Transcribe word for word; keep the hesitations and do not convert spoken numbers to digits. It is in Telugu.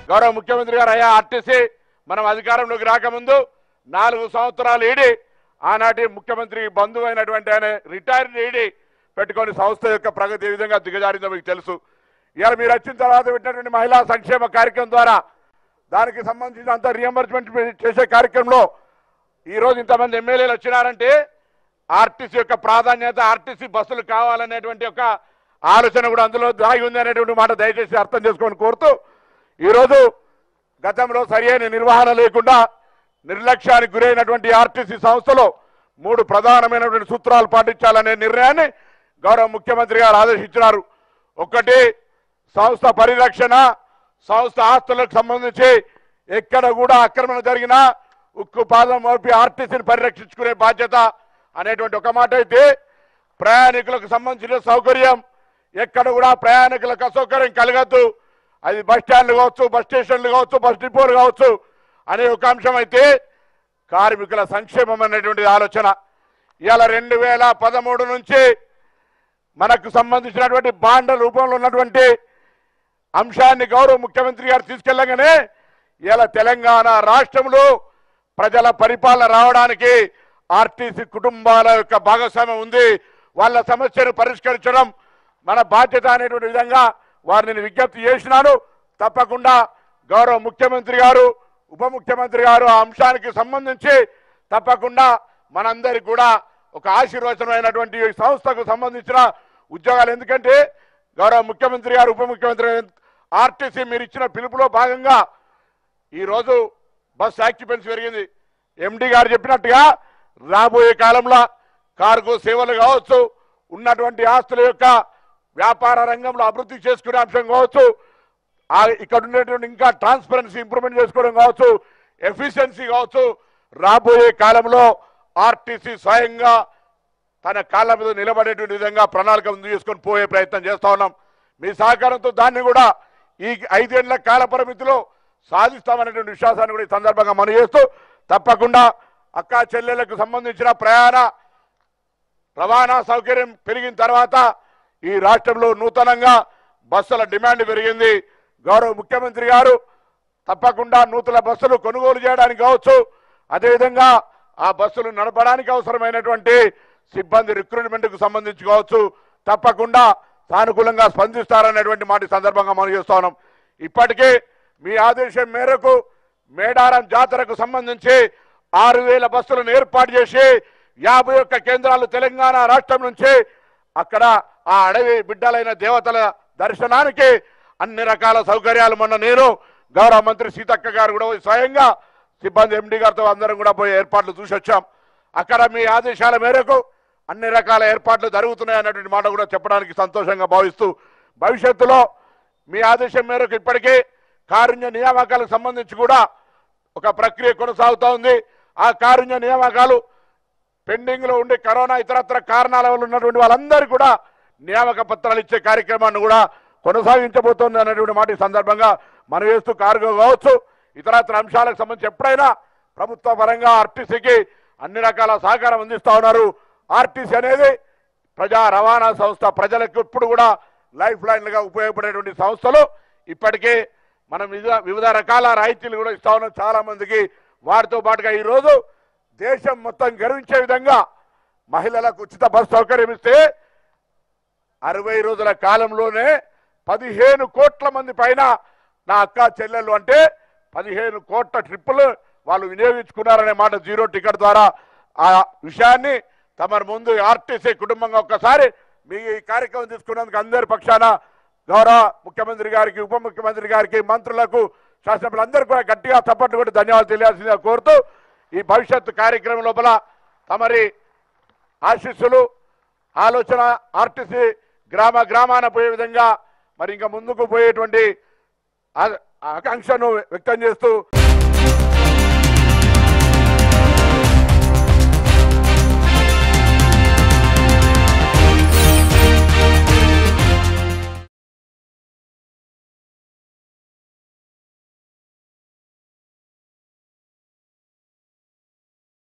గౌరవ ముఖ్యమంత్రి గారు అయ్యా ఆర్టీసీ మనం అధికారంలోకి రాకముందు నాలుగు సంవత్సరాలు ఈడి ఆనాటి ముఖ్యమంత్రి బంధువు అయినటువంటి ఆయన రిటైర్డ్ ఈడి పెట్టుకొని సంస్థ యొక్క ప్రగతి ఏ విధంగా దిగజారిందో మీకు తెలుసు. ఇవాళ మీరు వచ్చిన తర్వాత పెట్టినటువంటి మహిళా సంక్షేమ కార్యక్రమం ద్వారా దానికి సంబంధించినంత రియంబర్స్మెంట్ చేసే కార్యక్రమంలో ఈరోజు ఇంతమంది ఎమ్మెల్యేలు వచ్చినారంటే ఆర్టీసీ యొక్క ప్రాధాన్యత, ఆర్టీసీ బస్సులు కావాలనేటువంటి ఒక ఆలోచన కూడా అందులో దాగి ఉంది అనేటువంటి మాట దయచేసి అర్థం చేసుకొని కోరుతూ, ఈరోజు గతంలో సరియైన నిర్వహణ లేకుండా నిర్లక్ష్యానికి గురైనటువంటి ఆర్టీసీ సంస్థలో మూడు ప్రధానమైనటువంటి సూత్రాలు పాటించాలనే నిర్ణయాన్ని గౌరవ ముఖ్యమంత్రి గారు ఆదేశించినారు. ఒకటి, సంస్థ పరిరక్షణ, సంస్థ ఆస్తులకు సంబంధించి ఎక్కడ కూడా ఆక్రమణ జరిగినా ఉక్కు పాదం మోపి ఆర్టీసీని పరిరక్షించుకునే బాధ్యత అనేటువంటి ఒక మాట అయితే, ప్రయాణికులకు సంబంధించిన సౌకర్యం ఎక్కడ కూడా ప్రయాణికులకు అసౌకర్యం కలగద్దు, అది బస్ స్టాండ్లు కావచ్చు, బస్ స్టేషన్లు కావచ్చు, బస్ డిపోలు కావచ్చు అనే ఒక అంశం అయితే, కార్మికుల సంక్షేమం అనేటువంటి ఆలోచన. ఇవాళ రెండు వేల పదమూడు నుంచి మనకు సంబంధించినటువంటి బాండ్ల రూపంలో ఉన్నటువంటి అంశాన్ని గౌరవ ముఖ్యమంత్రి గారు తీసుకెళ్ళగానే ఇలా తెలంగాణ రాష్ట్రంలో ప్రజల పరిపాలన రావడానికి ఆర్టీసీ కుటుంబాల యొక్క భాగస్వామ్యం ఉంది. వాళ్ళ సమస్యను పరిష్కరించడం మన బాధ్యత అనేటువంటి విధంగా వారిని విజ్ఞప్తి చేసినాను. తప్పకుండా గౌరవ ముఖ్యమంత్రి గారు, ఉప ముఖ్యమంత్రి గారు ఆ అంశానికి సంబంధించి తప్పకుండా మనందరికి కూడా ఒక ఆశీర్వచనమైనటువంటి సంస్థకు సంబంధించిన ఉద్యోగాలు, ఎందుకంటే గౌరవ ముఖ్యమంత్రి గారు, ఉప ముఖ్యమంత్రి ఆర్టీసీ మీరు ఇచ్చిన పిలుపులో భాగంగా ఈరోజు బస్ ఆక్యుపెన్సీ పెరిగింది. ఎండి గారు చెప్పినట్టుగా రాబోయే కాలంలో కార్గో సేవలు కావచ్చు, ఉన్నటువంటి ఆస్తుల యొక్క వ్యాపార రంగంలో అభివృద్ధి చేసుకునే అంశం కావచ్చు, ఇక్కడ ఉండేటువంటి ఇంకా ట్రాన్స్పరెన్సీ ఇంప్రూవ్మెంట్ చేసుకోవడం కావచ్చు, ఎఫిషియన్సీ కావచ్చు, రాబోయే కాలంలో ఆర్టీసీ స్వయంగా తన కాళ్ళ మీద నిలబడేటువంటి విధంగా ప్రణాళిక ముందు చేసుకొని పోయే ప్రయత్నం చేస్తా ఉన్నాం. మీ సహకారంతో దాన్ని కూడా ఈ ఐదేళ్ల కాల పరిమితిలో సాధిస్తామనేటువంటి విశ్వాసాన్ని కూడా ఈ సందర్భంగా మనం చేస్తూ, తప్పకుండా అక్కా చెల్లెలకు సంబంధించిన ప్రయాణ రవాణా సౌకర్యం పెరిగిన తర్వాత ఈ రాష్ట్రంలో నూతనంగా బస్సుల డిమాండ్ పెరిగింది. గౌరవ ముఖ్యమంత్రి గారు తప్పకుండా నూతన బస్సులు కొనుగోలు చేయడానికి కావచ్చు, అదేవిధంగా ఆ బస్సులు నడపడానికి అవసరమైనటువంటి సిబ్బంది రిక్రూట్మెంట్కు సంబంధించి కావచ్చు, తప్పకుండా సానుకూలంగా స్పందిస్తారనేటువంటి మాట సందర్భంగా మనం చేస్తా ఉన్నాం. ఇప్పటికే మీ ఆదేశం మేరకు మేడారం జాతరకు సంబంధించి ఆరు వేల బస్సులను ఏర్పాటు చేసి యాభై ఒక్క కేంద్రాలు తెలంగాణ రాష్ట్రం నుంచి అక్కడ ఆ అడవి బిడ్డలైన దేవతల దర్శనానికి అన్ని రకాల సౌకర్యాలు మొన్న నేను గౌరవ మంత్రి సీతక్క గారు కూడా స్వయంగా సిబ్బంది ఎండి గారితో అందరం కూడా పోయి ఏర్పాట్లు చూసి వచ్చాం. అక్కడ మీ ఆదేశాల మేరకు అన్ని రకాల ఏర్పాట్లు జరుగుతున్నాయి అన్నటువంటి మాట కూడా చెప్పడానికి సంతోషంగా భావిస్తూ, భవిష్యత్తులో మీ ఆదేశం మేరకు ఇప్పటికే కారుణ్య నియామకాలకు సంబంధించి కూడా ఒక ప్రక్రియ కొనసాగుతూ ఉంది. ఆ కారుణ్య నియామకాలు పెండింగ్ లో ఉండి కరోనా ఇతరత్ర కారణాల వల్ల ఉన్నటువంటి వాళ్ళందరూ కూడా నియామక పత్రాలు ఇచ్చే కార్యక్రమాన్ని కూడా కొనసాగించబోతోంది అనేటువంటి మాట ఈ సందర్భంగా మనం వేస్తూ, కార్గో కావచ్చు, ఇతరత్ర అంశాలకు సంబంధించి ఎప్పుడైనా ప్రభుత్వ పరంగా ఆర్టీసీకి అన్ని రకాల సహకారం అందిస్తూ ఉన్నారు. ఆర్టీసీ అనేది ప్రజా రవాణా సంస్థ, ప్రజలకు ఇప్పుడు కూడా లైఫ్ లైన్లుగా ఉపయోగపడేటువంటి సంస్థలు. ఇప్పటికే మనం వివిధ రకాల రాయితీలు కూడా ఇస్తా ఉన్నాం చాలా మందికి. వాటితో పాటుగా ఈరోజు దేశం మొత్తం గర్వించే విధంగా మహిళలకు ఉచిత బస్ సౌకర్యం ఇస్తే అరవై రోజుల కాలంలోనే పదిహేను కోట్ల మంది పైన నా అక్క చెల్లెళ్ళు అంటే పదిహేను కోట్ల ట్రిప్పులు వాళ్ళు వినియోగించుకున్నారనే మాట జీరో టికెట్ ద్వారా ఆ విషయాన్ని తమ ముందు ఆర్టీసీ కుటుంబంగా ఒక్కసారి మీ ఈ కార్యక్రమం తీసుకున్నందుకు అందరి పక్షాన గౌరవ ముఖ్యమంత్రి గారికి, ఉప ముఖ్యమంత్రి గారికి, మంత్రులకు, శాసనసభ్యులందరికీ కూడా గట్టిగా చప్పట్లు కొట్టి ధన్యవాదాలు తెలియాల్సిందిగా కోరుతూ, ఈ భవిష్యత్తు కార్యక్రమం లోపల తమరి ఆశీస్సులు, ఆలోచన ఆర్టీసీ గ్రామ గ్రామాన పోయే విధంగా మరి ఇంకా ముందుకు పోయేటువంటి ఆకాంక్షను వ్యక్తం చేస్తూ